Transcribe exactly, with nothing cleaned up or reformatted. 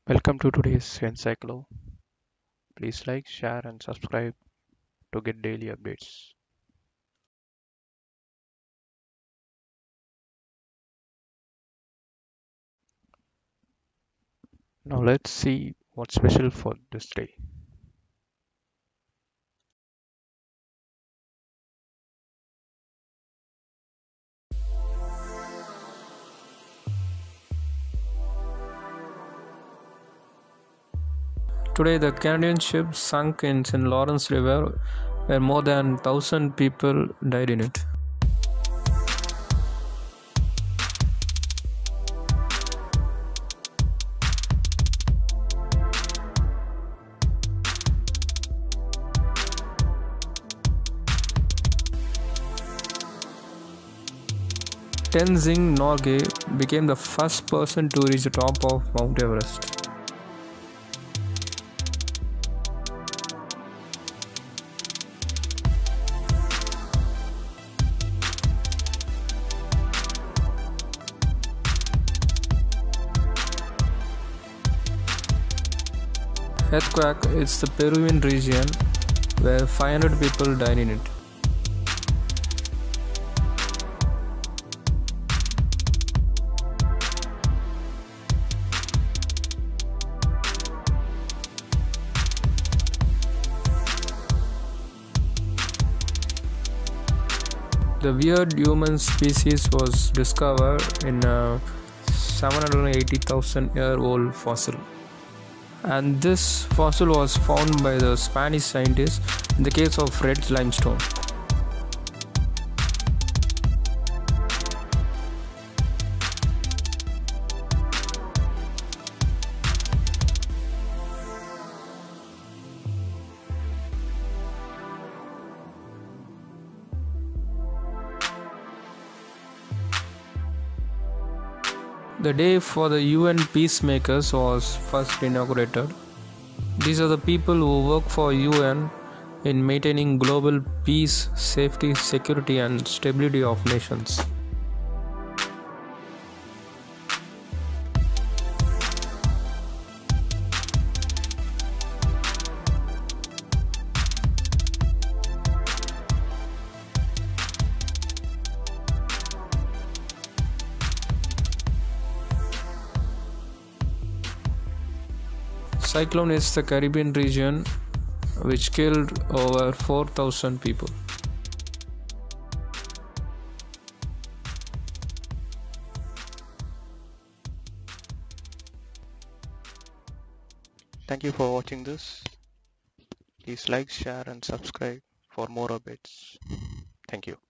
Welcome to today's Encyclo. Please like, share, and subscribe to get daily updates. Now let's see what's special for this day. Today, the Canadian ship sunk in Saint Lawrence River, where more than one thousand people died in it. Tenzing Norgay became the first person to reach the top of Mount Everest. Earthquake is the Peruvian region where five hundred people died in it. The weird human species was discovered in a seven hundred eighty thousand year old fossil. And this fossil was found by the Spanish scientists in the case of red limestone. The day for the U N peacemakers was first inaugurated. These are the people who work for U N in maintaining global peace, safety, security and stability of nations. Cyclone is the Caribbean region which killed over four thousand people. Thank you for watching this. Please like, share, and subscribe for more updates. Thank you.